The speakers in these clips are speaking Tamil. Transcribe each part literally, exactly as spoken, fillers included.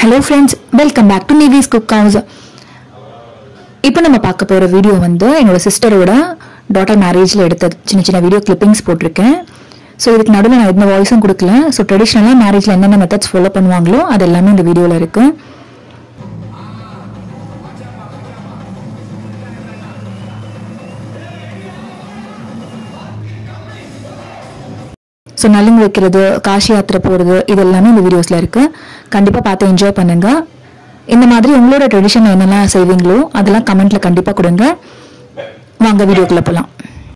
Hello friends, welcome back to Nivi's Cook House. இப்போ நம்ம பார்க்க போற வீடியோ வந்து என்னோட சிஸ்டரோட டாட்டர் மேரேஜ்ல எடுத்த சின்ன சின்ன வீடியோ கிளிப்பிங்ஸ் போட்டிருக்கேன். ஸோ இதுக்கு நடுவில் நான் எந்த வாய்ஸும் கொடுக்கல. ஸோ ட்ரெடிஷ்னலாக மேரேஜில் என்னென்ன மெத்தட்ஸ் ஃபாலோ பண்ணுவாங்களோ அது எல்லாமே இந்த வீடியோவில் இருக்கு. ஸோ நலுங்கு வைக்கிறது, காசி யாத்திரை போகிறது, இது எல்லாமே இந்த வீடியோஸில் இருக்குது. கண்டிப்பாக பார்த்து என்ஜாய் பண்ணுங்க. இந்த மாதிரி உங்களோட ட்ரெடிஷன் என்னெல்லாம் செய்வீங்களோ அதெல்லாம் கமெண்ட்டில் கண்டிப்பாக கொடுங்க. வாங்க வீடியோக்குள்ளே போகலாம்.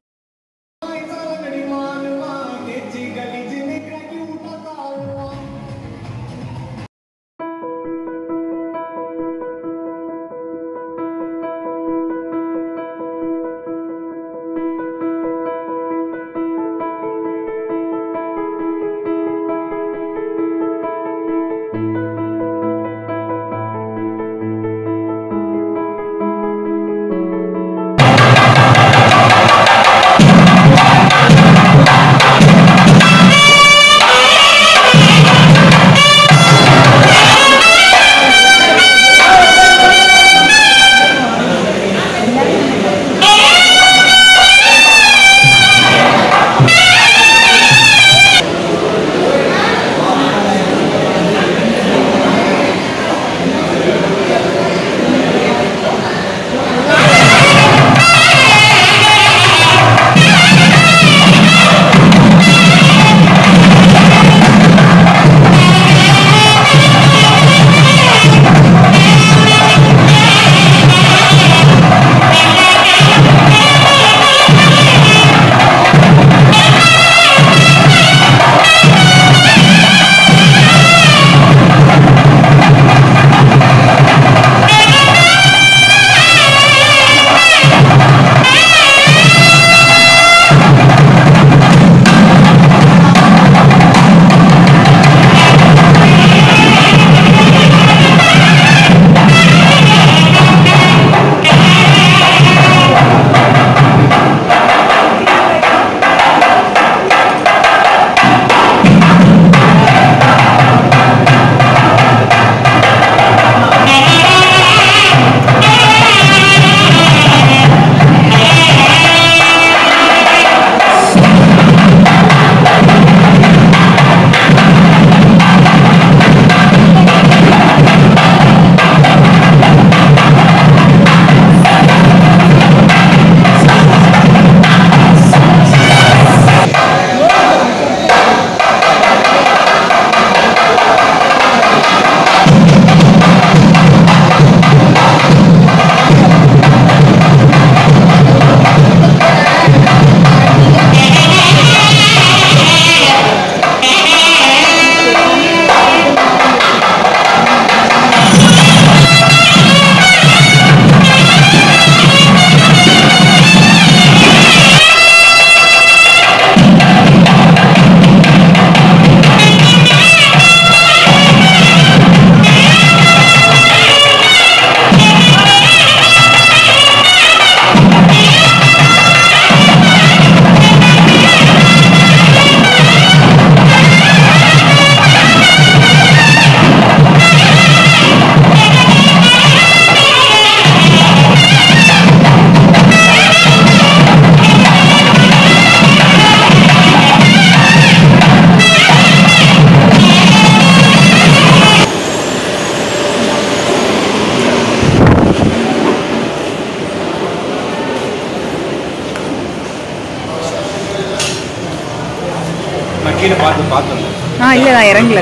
கீழே பார்த்து பார்த்து ஆ இல்லை நான் இறங்கல.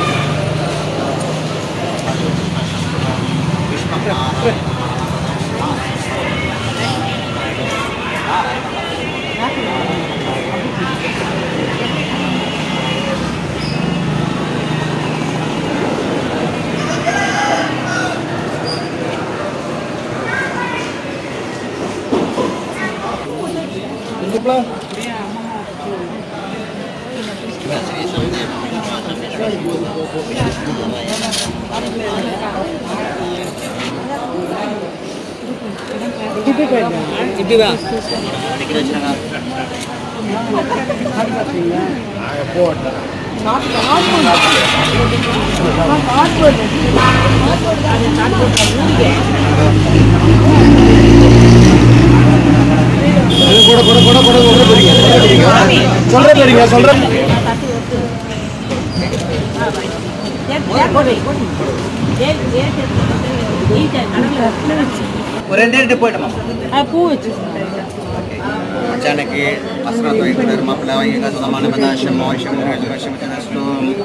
இப்படிவா போட்டேன் ஒரு ரெண்டு ரெண்டு போயிட்டோம் பூ வச்சு மச்சானுக்கு வஸ்திரம் துவைக்கிறார் மாப்பிள்ளை வாங்கிக்க சுதமான மதாசம் மோஷம் ராஜபாஷம் மச்சனஸ்து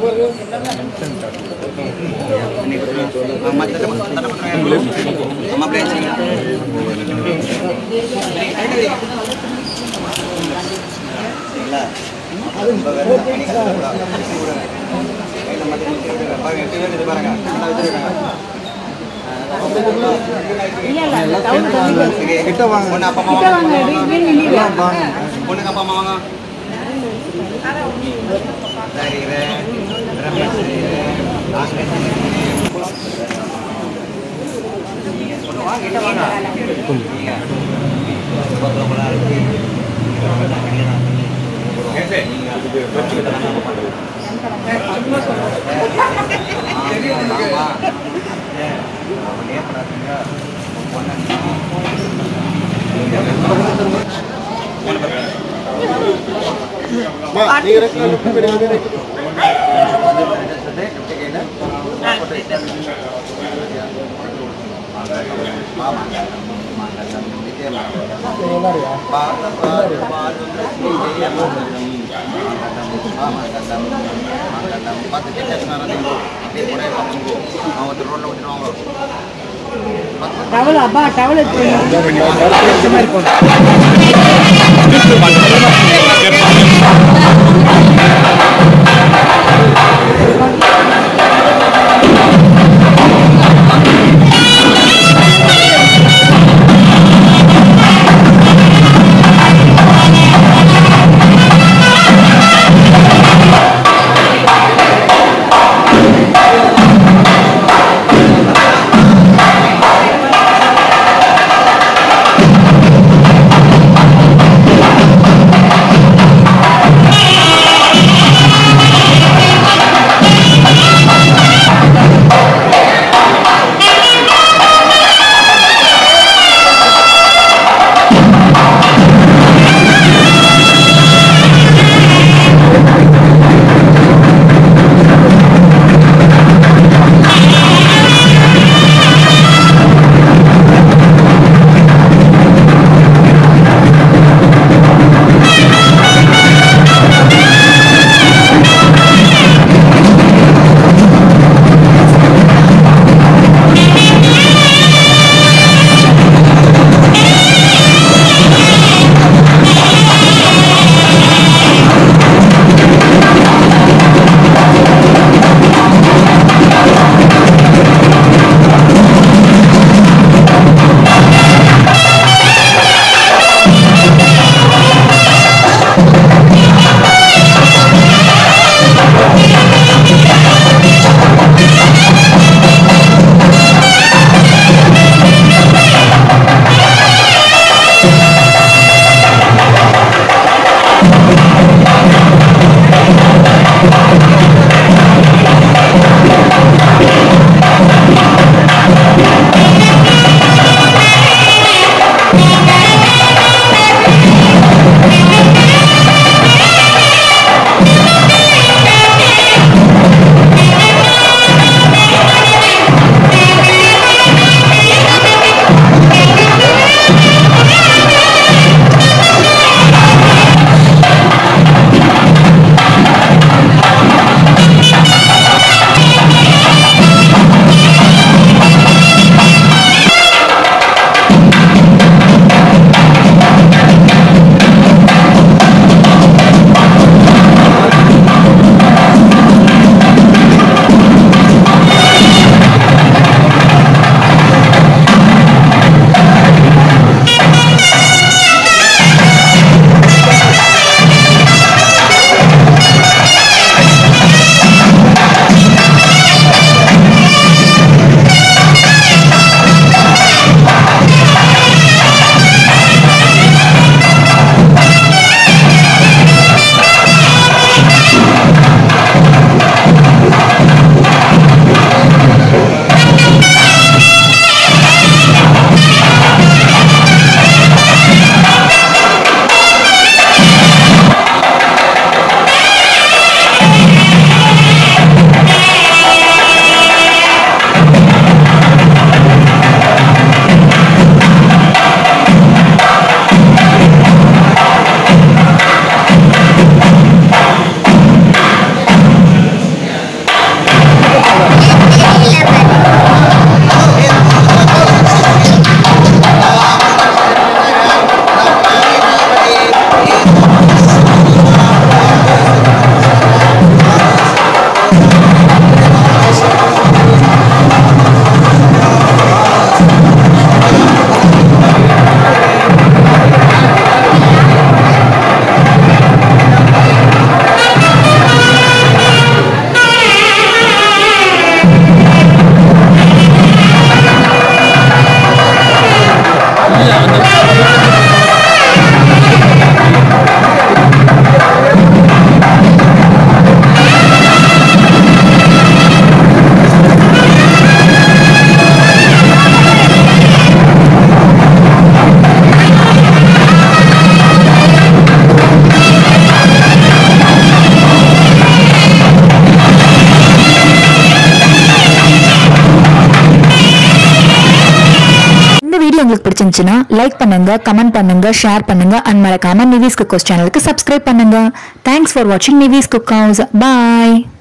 மாப்பிள்ளை கிட்ட வாங்க பொண்ணு அப்பா அம்மா வாங்க பொண்ணுக்கு அப்பா அம்மா வாங்க சரி ரமேஷ் பொண்ணு வாங்க கிட்ட வாங்க டவல் அப்பா டவல் Thank you. உங்களுக்கு பிடிச்சிருந்துச்சுன்னா லைக் பண்ணுங்க, கமெண்ட் பண்ணுங்க, ஷேர் பண்ணுங்க அண்ட் மறக்காம நிவிஸ் குக் ஹவுஸ் சேனலுக்கு சப்ஸ்கிரைப் பண்ணுங்க. தேங்க்ஸ் ஃபார் வாட்சிங் நிவிஸ் குக் ஹவுஸ். பாய்.